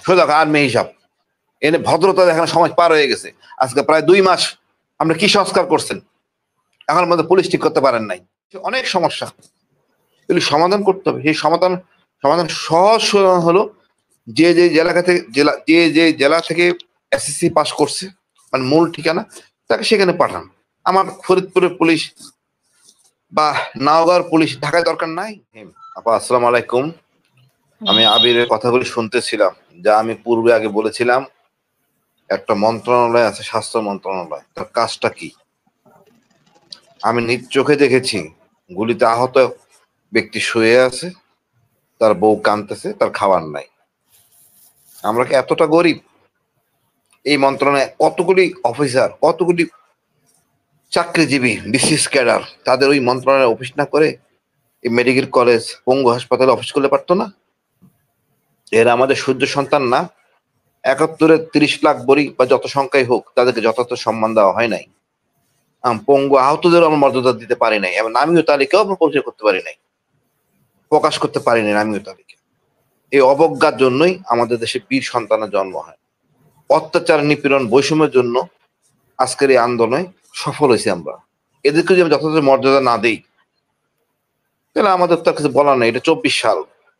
সোজা আর্মি হিসাব এনে ভদ্রতা দেখানো সমাজ পার হয়ে গেছে। আজকে প্রায় 2 মাস আপনি কি সংস্কার করছেন, এখন মধ্যে পুলিশ ঠিক করতে পারেন নাই। অনেক সমস্যা, এগুলি সমাধান করতে হবে। সেই সমাধান সহজ সমাধান হলো যে জেলা থেকে এসএসসি পাস করছে, মানে মূল ঠিকানা, তাকে সেখানে পাঠান। আমার ফরিদপুরের পুলিশ বা নওগাঁর পুলিশ ঢাকায় দরকার নাই। আপা আসসালামু আলাইকুম। আমি আবিরের কথাগুলি শুনতেছিলাম, যা আমি পূর্বে আগে বলেছিলাম। একটা মন্ত্রণালয় আছে, স্বাস্থ্য মন্ত্রণালয়, তার কাজটা কি? আমি নিজ চোখে দেখেছি, গুলিতে আহত ব্যক্তি শুয়ে আছে, তার বউ কাঁদতেছে, তার খাবার নাই। আমরা কি এতটা গরিব? এই মন্ত্রণালয়ে কতগুলি অফিসার, কতগুলি চাকরিজীবী, বিসিএস ক্যাডার, তাদের ওই মন্ত্রণালয়ে অফিস না করে এই মেডিকেল কলেজ, পঙ্গু হাসপাতালে অফিস করলে পারতো না? এরা আমাদের সূর্য সন্তান না? 71-এর 30 লাখ বড়ি বা যত সংখ্যাই হোক, তাদেরকে যথাযথ সম্মান দেওয়া হয় নাই। পঙ্গু আহতদেরও আমরা মর্যাদা দিতে পারি নাই, এবং নামীয় তালিকাও আমরা পরিচয় করতে পারি নাই, প্রকাশ করতে পারি নাই নামীয় তালিকা। এই অবজ্ঞার জন্যই আমাদের দেশে বীর সন্তানের জন্ম হয়। অত্যাচার, নিপীড়ন, বৈষম্যের জন্য আজকের এই আন্দোলনে সফল হয়েছি আমরা। এদেরকে যদি আমরা যথাযথ মর্যাদা না দিই, তাহলে আমাদের তো কিছু বলার নেই। এটা 24 সাল,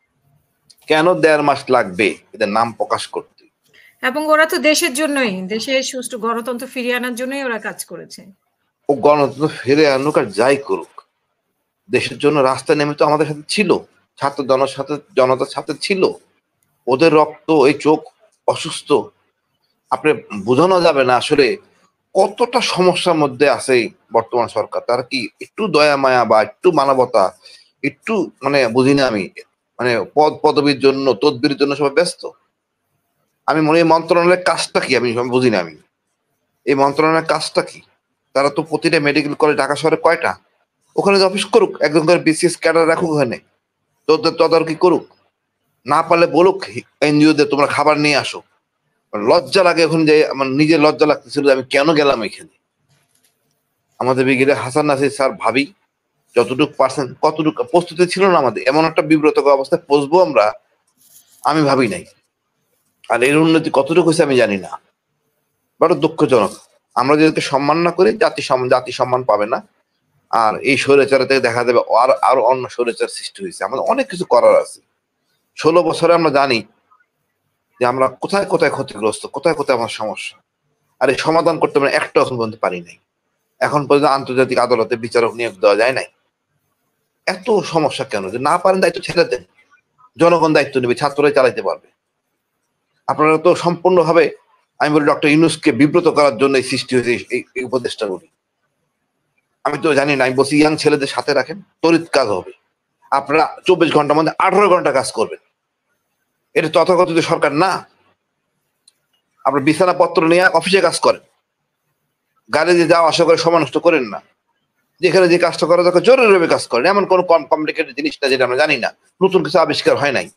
কেন 1.5 মাস লাগবে এদের নাম প্রকাশ করতে? এবং ওরা তো দেশের জন্যই, দেশের সুষ্ঠু গণতন্ত্র ফিরিয়ে আনার জন্যই ওরা কাজ করেছে। ও গণতন্ত্র ফিরে আনুক আর যাই করুক, দেশের জন্য রাস্তায় নেমে তো আমাদের সাথে ছিল, ছাত্র জনতার সাথে ছিল। ওদের রক্ত, এই চোখ অসুস্থ, আপনি বোঝানো যাবে না আসলে কতটা সমস্যার মধ্যে আছে বর্তমান সরকার। তারা কি একটু দয়া মায়া বা একটু মানবতা, একটু মানে বুঝি না আমি, মানে পদ পদবীর জন্য, তদবির জন্য সবাই ব্যস্ত। আমি মনে হয় মন্ত্রণালয়ের কাজটা কি আমি বুঝি না। আমি এই মন্ত্রণালয়ের কাজটা কি? তারা তো প্রতিটা মেডিকেল কলেজ ঢাকা শহরে কয়টা, ওখানে অফিস করুক, একজন করে বিসিএস ক্যাডার রাখুক, ওখানে তদারকি করুক। না পারলে বলুক এনজিও দের তোমরা খাবার নিয়ে আসো। লজ্জা লাগে এখন, যে আমার নিজের লজ্জা লাগতেছিল আমি কেন গেলাম এখানে। আমাদের ব্রিগেডের হাসান নাসির স্যার ভাবি যতটুকু পারছেন, কতটুকু প্রস্তুতি ছিল না আমাদের, এমন একটা বিব্রতকর অবস্থায় পৌঁছবো আমরা, আমি ভাবি নাই। আর এর উন্নতি কতটুকু হয়েছে আমি জানি না। বড় দুঃখজনক। আমরা যাদেরকে সম্মান না করি, জাতি সম্মান পাবে না। আর এই স্বৈরাচার থেকে দেখা যাবে আরো অন্য স্বৈরাচার সৃষ্টি হয়েছে। আমাদের অনেক কিছু করার আছে। 16 বছরে আমরা জানি যে আমরা কোথায় কোথায় ক্ষতিগ্রস্ত, কোথায় কোথায় আমার সমস্যা, আর এই সমাধান করতে আমরা একটা এখন পর্যন্ত পারি নাই। এখন পর্যন্ত আন্তর্জাতিক আদালতে বিচারক নিয়োগ দেওয়া যায় নাই। এত সমস্যা কেন? যে না পারেন দায়িত্ব ছেড়ে দেন, জনগণ দায়িত্ব নেবে, ছাত্ররাই চালাইতে পারবে। আপনারা তো সম্পূর্ণভাবে, আমি বলি ডক্টর ইউনূসকে বিব্রত করার জন্য সৃষ্টি হয়েছে এই উপদেষ্টাগুলি। আমি তো জানি না, আমি বলছি ইয়াং ছেলেদের সাথে রাখেন, তড়িৎ কাজ হবে। আপনারা 24 ঘন্টার মধ্যে 18 ঘন্টা কাজ করবেন। এটা তথাকথিত সরকার না। আপনার বিছানাপত্র নিয়ে অফিসে কাজ করেন, গাড়ি দিয়ে যাওয়া আসা করে সময় নষ্ট করেন না। যেখানে যে কাজটা করা দরকার জরুরিভাবে কাজ করেন। এমন কোনো কমপ্লিকেটেড জিনিস না যেটা আমরা জানি না, নতুন কিছু আবিষ্কার হয় নাই।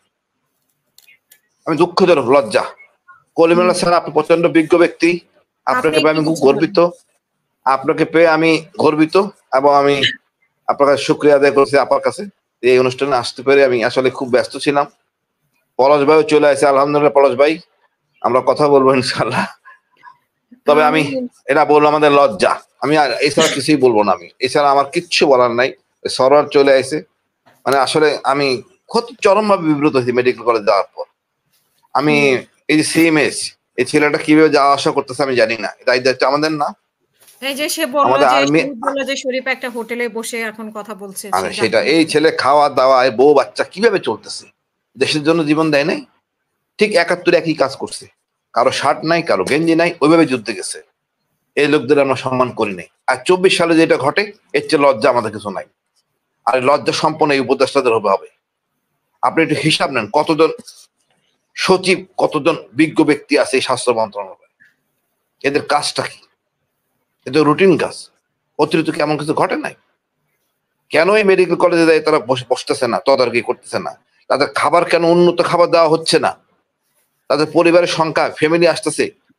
আমি দুঃখজনক, লজ্জা। কলিমুল্লাহ স্যার, আপনি প্রচন্ড বিজ্ঞ ব্যক্তি, আপনাকে পেয়ে আমি খুব গর্বিত। আপনাকে পেয়ে আমি গর্বিত, এবং আমি আপনার কাছে শুকরিয়া আদায় করছি আপার কাছে, এই অনুষ্ঠানে আসতে পেরে। আমি আসলে খুব ব্যস্ত ছিলাম। পলাশ ভাইও চলে আসে, আলহামদুলিল্লাহ। পলাশ ভাই, আমরা কথা বলবো ইনশাল্লাহ। তবে আমি এটা বলবো, আমাদের লজ্জা। আমি আর এছাড়া কিছুই বলবো না। আমি এছাড়া আমার কিচ্ছু বলার নাই। সরোয়ার চলে আসে, মানে আসলে আমি চরম ভাবে বিব্রত হয়েছি মেডিকেল কলেজ যাওয়ার পর। আমি এই যে সিএমএস, এই ছেলেটা কিভাবে যাওয়া আসা করতেছে আমি জানি না। এটা দায়িত্ব আমাদের না। এই যে সে বলল যে শরীফ একটা হোটেলে বসে এখন কথা বলছে, সেটা এই ছেলে খাওয়া দাওয়া, বউ বাচ্চা কিভাবে চলতেছে, দেশের জন্য জীবন দেয় নাই? ঠিক 71 একই কাজ করছে, কারো শার্ট নাই, কারো গেঞ্জি নাই, ওইভাবে যুদ্ধে গেছে। এই লোকদের আমরা সম্মান করি নাই। আর 24 সালে যেটা ঘটে, এর চেয়ে লজ্জা আমাদের কিছু নাই। আর লজ্জা সম্পন্ন এই উপদেষ্টাদের হবে। আপনি একটু হিসাব নেন, কতজন সচিব, কতজন বিজ্ঞ ব্যক্তি আছে এই স্বাস্থ্য মন্ত্রণালয়ে। এদের কাজটা কি? এদের রুটিন কাজ, অতিরিক্ত কি এমন কিছু ঘটে নাই? কেন এই মেডিকেল কলেজে যায় তারা বসতেছে না, তদারকি করতেছে না? তাদের খাবার কেন উন্নত খাবার দেওয়া হচ্ছে না? তাদের পরিবারের সংখ্যা, ফ্যামিলি আসতেছে,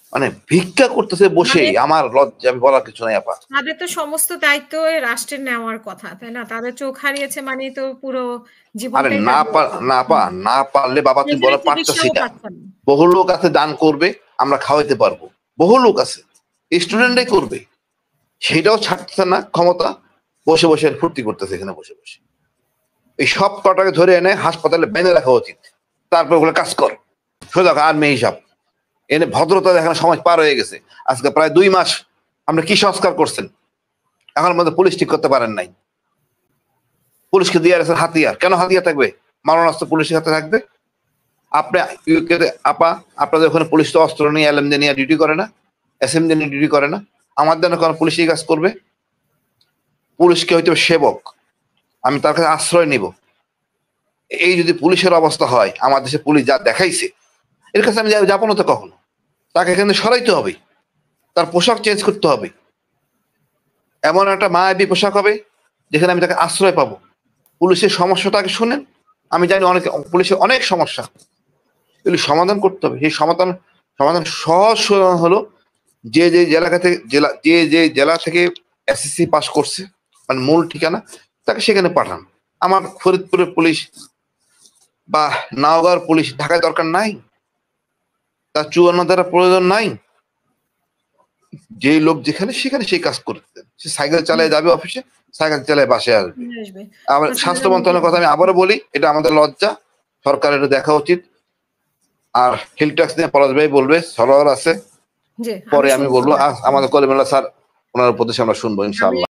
মানে ভিক্ষা করতেছে বসেই, মানে আমার লজ্জা, আমি বলার কিছু নাই আপা। তাদের তো সমস্ত দায়িত্ব ওই রাষ্ট্রের নেওয়ার কথা, তাই না? তাদের চোখ হারিয়েছে মানেই তো পুরো আরে জীবনটাই না হারিয়েছে। না পা হুম। না পারলে বাবা তুমি সেখানে বলো পারতেছি চিকিৎসাও না। পাচ্ছে না। বহু লোক আছে দান করবে, আমরা খাওয়াইতে পারবো। বহু লোক আছে, হুম। স্টুডেন্টরাই করবে, সেটাও ছাড়তেছে না ক্ষমতা, বসে বসে ফুর্তি করতেছে এখানে বসে বসে। এই সব কটাকে ধরে এনে হাসপাতালে বেঁধে রাখা উচিত, তারপর ওগুলো কাজ কর, সোজা আর্মি হিসাব এনে ভদ্রতা দেখানো সময় পার হয়ে গেছে। আজকে প্রায় 2 মাস আপনি কি সংস্কার করছেন, এখন মধ্যে পুলিশ ঠিক করতে পারেন নাই। পুলিশকে দিয়ে রাখছেন হাতিয়ার, কেন হাতিয়ার থাকবে? মারণাস্ত্র পুলিশের হাতে থাকবে। আপনি ইউকেতে আপা, আপনাদের ওখানে পুলিশ তো অস্ত্র নিয়ে এলএম নিয়ে ডিউটি করে না, এসএম নিয়ে ডিউটি করে না? আমাদের কোনো পুলিশ এই কাজ করবে? পুলিশকে হয়তো সেবক, আমি তার কাছে আশ্রয় নিব। এই যদি পুলিশের অবস্থা হয়, আমার দেশে পুলিশ যা দেখাইছে, এর কাছে আমি যাবো না তো কখনো। তাকে এখানে সরাইতে হবে, তার পোশাক চেঞ্জ করতে হবে, এমন একটা মায়াবী পোশাক হবে যেখানে আমি তাকে আশ্রয় পাবো। পুলিশের সমস্যাটাকে শুনেন, আমি জানি অনেক পুলিশের অনেক সমস্যা, এগুলি সমাধান করতে হবে। সেই সমাধান সহজ সমাধান হলো, যে জেলা থেকে যে জেলা থেকে এসএসসি পাস করছে, মানে মূল ঠিকানা, তাকে সেখানে পাঠান। আমার ফরিদপুরের পুলিশ বা নওগাঁর পুলিশ ঢাকায় দরকার নাই, তার 54 দ্বারা প্রয়োজন নাই। যে লোক যেখানে সেখানে সেই কাজ করতে দেন। সে সাইকেল হুম। চালায় যাবে অফিসে, সাইকেল চালায় বাসায় আসবে। চলে আসবে। আবার স্বাস্থ্য মন্ত্রণালয়ের কথা আমি আবারও বলি, এটা আমাদের লজ্জা, সরকারের এটা দেখা উচিত। আর হিল ট্যাক্স নিয়ে পলাশ ভাই বলবে, সরোয়ার আছে, জি, পরে আমি শুনবো বলবো। না। আমাদের কলিমুল্লাহ স্যার, ওনার উপদেশ আমরা শুনবো আমি ইনশাআল্লাহ।